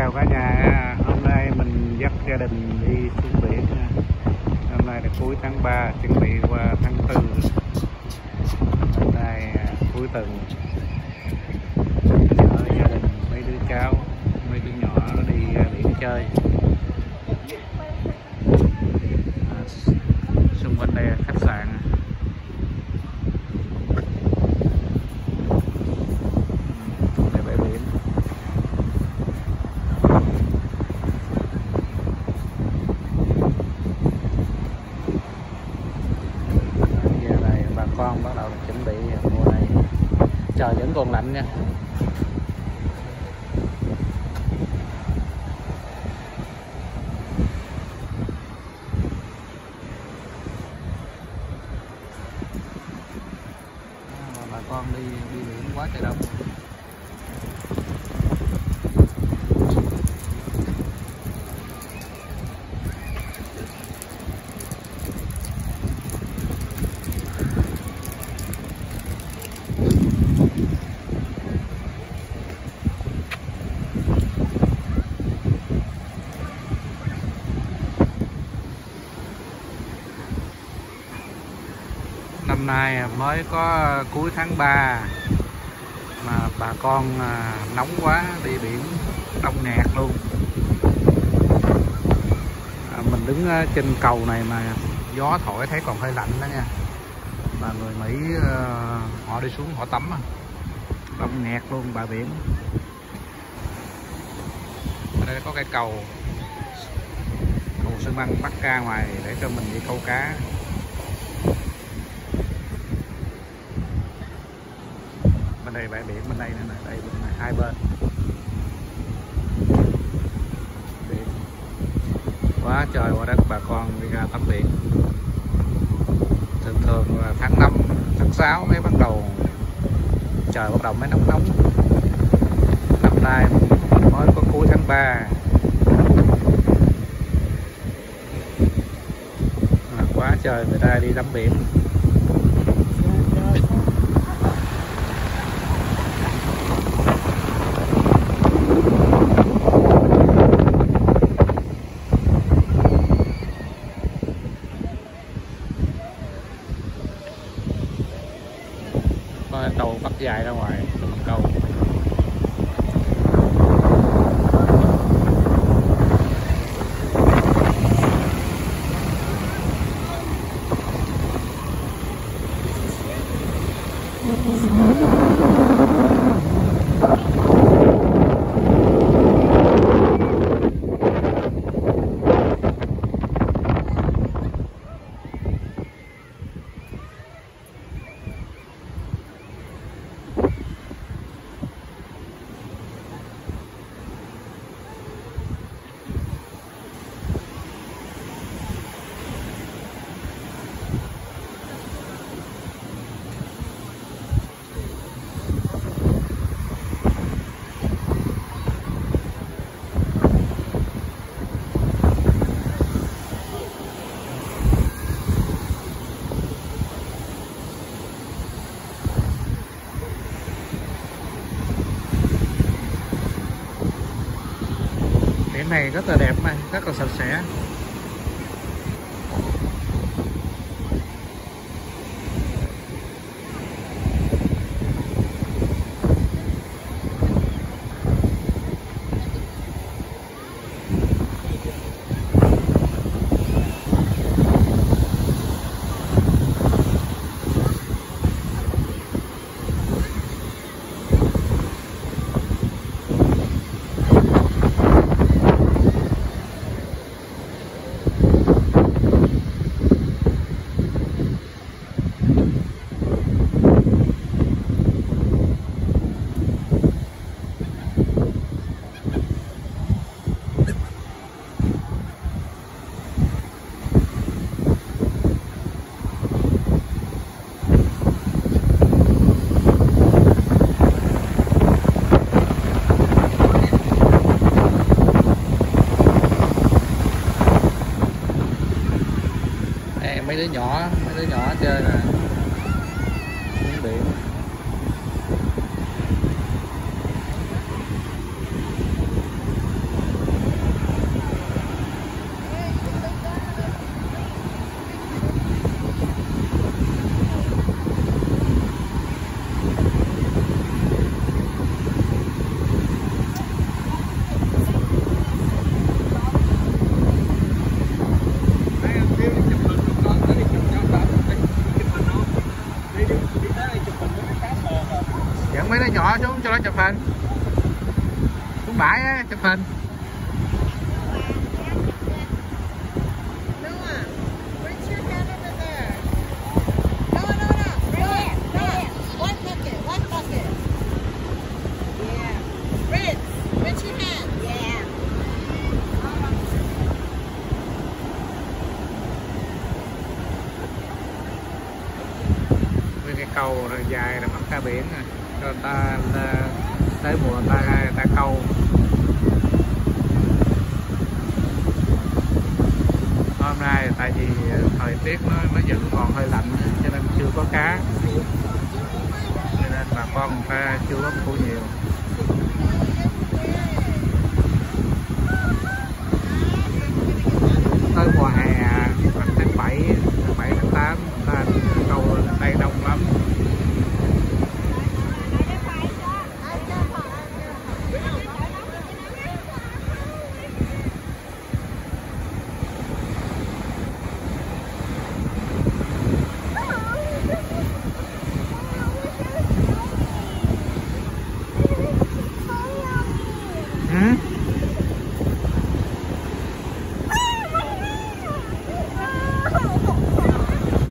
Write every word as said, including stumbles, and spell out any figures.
chào cả nhà. Hôm nay mình dắt gia đình đi xuống biển. Hôm nay là cuối tháng ba, chuẩn bị qua tháng tư. Hôm nay cuối tuần chở gia đình mấy đứa cháu, mấy đứa nhỏ nó đi biển chơi. À, xung quanh đây là khách sạn. Đây bãi biển. Giờ này bà con bắt đầu chuẩn bị mùa này trời vẫn còn lạnh nha. Bà con đi đi biển quá trời đông. Năm nay mới có cuối tháng ba mà bà con nóng quá, đi biển đông nghẹt luôn. À, mình đứng trên cầu này mà gió thổi thấy còn hơi lạnh đó nha. Mà người Mỹ họ đi xuống họ tắm đông nghẹt luôn bãi biển. Ở đây có cái cầu cầu xi măng bắt ra ngoài để cho mình đi câu cá. Bên đây bãi biển, bên đây nữa này, đây bên này, hai bên biển quá trời quá đất. Bà con đi ra tắm biển. Thường thường là tháng năm, tháng sáu mới bắt đầu trời bắt đầu mới nóng nóng. Năm nay mới có cuối tháng ba à, quá trời người ta đi tắm biển. Cầu bắt dài ra ngoài cầu. Biển này rất là đẹp mà rất là sạch sẽ. bãi á, chụp hình. Cái cầu rồi dài là bắt ra biển rồi, rồi ta tới mùa ta ta câu. Hôm nay tại vì thời tiết nó nó vẫn còn hơi lạnh cho nên chưa có cá, cho nên bà con người ta chưa có mua nhiều.